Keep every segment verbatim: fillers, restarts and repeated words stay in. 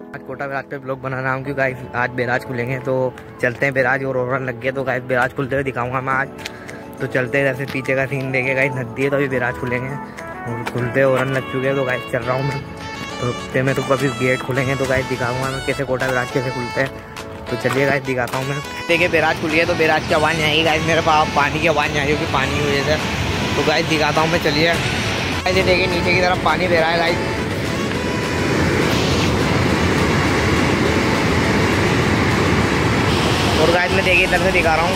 आज कोटा बैराज पे ब्लॉग बना रहा हूँ क्योंकि गाइस आज बैराज खुलेंगे तो चलते हैं बैराज और ओवरन लग गया तो गाइस बैराज खुलते हुए दिखाऊंगा मैं आज। तो चलते हैं, जैसे पीछे का सीन देखे गाइस नदी है तो अभी बैराज खुलेंगे और खुलते ओवरन लग चुके हैं तो गाइस चल रहा हूँ मैं। तो फिर मैं तो कभी गेट खुलेंगे तो गाइस दिखाऊंगा मैं कैसे कोटा बैराज कैसे खुलते हैं। तो चलिए गाइस दिखाता हूँ मैं। देखिए बैराज खुली है तो बैराज की आवाज़ नहीं आएगी गाइस, मेरे पास पानी की आवाज़ नहीं आई होगी पानी की वजह से। तो गाइस दिखाता हूँ मैं, चलिए गाइस देखिए नीचे की तरफ पानी बह रहा है गाइस। और गाइस मैं देखिए इधर से दिखा रहा हूँ।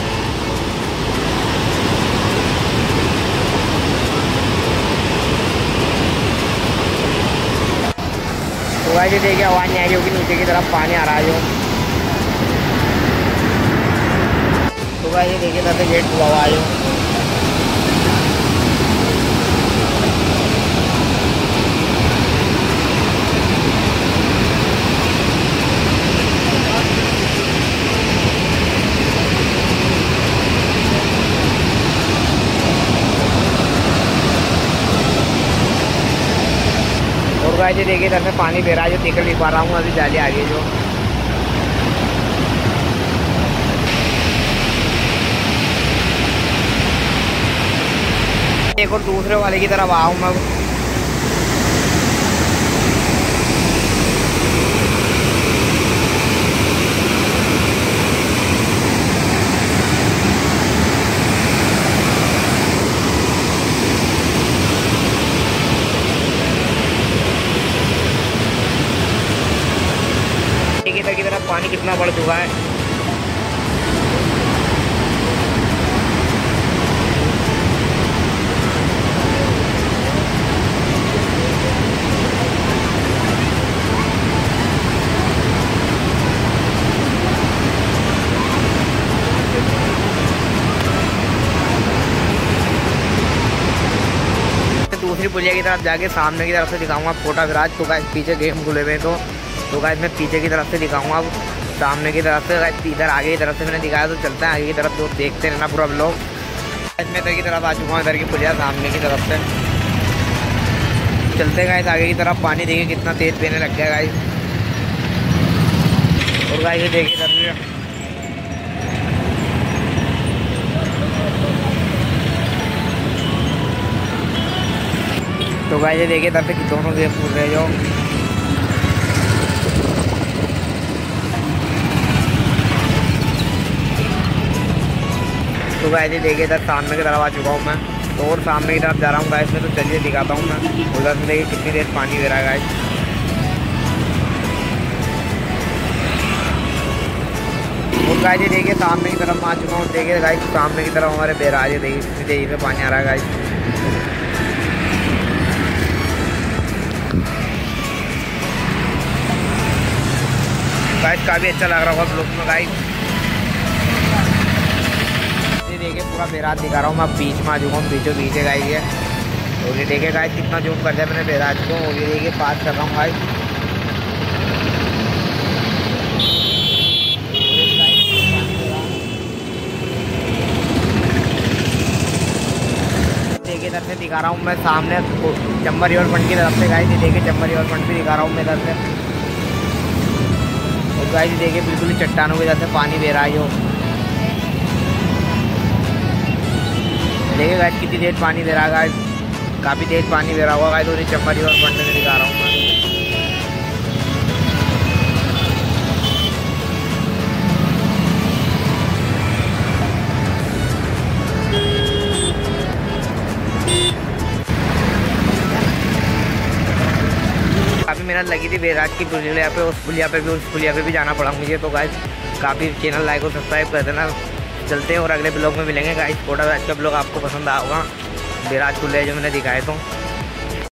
तो गाइस ये देखिए आवाज़ नहीं आ रही होगी, नीचे की तरफ पानी आ रहा है जो। तो गाइस ये देखिए इधर से गेट खुला हुआ है जो। और गाइस ये देखिए इधर से पानी बह रहा है जो, निकल नहीं पा रहा हूँ अभी, जाली आ गई है जो। एक और दूसरे वाले की तरफ आऊँ मैं। इधर की तरफ पानी कितना बढ़ चुका है। दूसरी पुलिया की तरफ जाके सामने की तरफ से दिखाऊंगा कोटा बैराज। तो गाइस पीछे गेम खुले हुए तो तो गाइस मैं पीछे की तरफ से दिखाऊंगा अब, सामने की तरफ से गाइस इधर आगे की तरफ से मैंने दिखाया तो चलता है आगे की तरफ, तो देखते रहना पूरा ब्लॉग। गाइस मैं इधर की तरफ आ चुका हूँ, इधर की पुलिया सामने की तरफ से चलते गाइस आगे की तरफ। पानी देखिए कितना तेज पीने लग गया गाइस। और गाइस ये देखिए इधर तो गाइस ये देखिए इधर से दोनों गेम खुल रहे जो। तो गाइस ये देखिए इधर सामने की तरफ आ चुका हूँ मैं, तो और सामने की तरफ जा रहा हूँ गाइस में। तो चलिए दिखाता हूँ मैं उधर से, देखिए कितनी देर पानी दे रहा है गाइस। और गाइस ये देखिए सामने की तरफ आ चुका हूँ, देखिए गाइस सामने की तरफ हमारे बैराज है, देखिए कितनी देरी में पानी आ रहा है गाइस। गाइस काफ़ी अच्छा लग रहा होगा ब्लॉग में गाइस। देखिए पूरा बैराज दिखा रहा हूँ मैं, बीच में आ चुका हूँ, बीचों बीच है गाइस ये। और ये देखिए गाइस कितना जूम कर दिया मैंने बैराज को। और ये देखिए पास कर रहा हूँ गाइस। देखिए इधर से दिखा रहा हूँ मैं सामने चंबा रिवर फ्रंट की तरफ से गाइस। ये देखिए चंबा रिवर फ्रंट भी दिखा रहा हूँ मैं इधर से। और गाइस देखिए बिल्कुल ही चट्टानों की तरफ से पानी बह रहा है जो। देखिए गाइस कितनी तेज पानी दे रहा है गाइस, काफ़ी तेज पानी दे रहा होगा गाइस। और ये चंबा रिवर फ्रंट में दिखा रहा हूँ मैं। काफ़ी मेहनत लगी थी बैराज की पुलिया पे, उस पुलिया पे भी उस पुलिया पे भी जाना पड़ा मुझे। तो गाइस काफ़ी चैनल लाइक और सब्सक्राइब कर देना। चलते हैं और अगले ब्लॉग में मिलेंगे गाइस। कोटा बैराज का ब्लॉग आपको पसंद आया होगा, बैराज खुले जो मैंने दिखाए तो।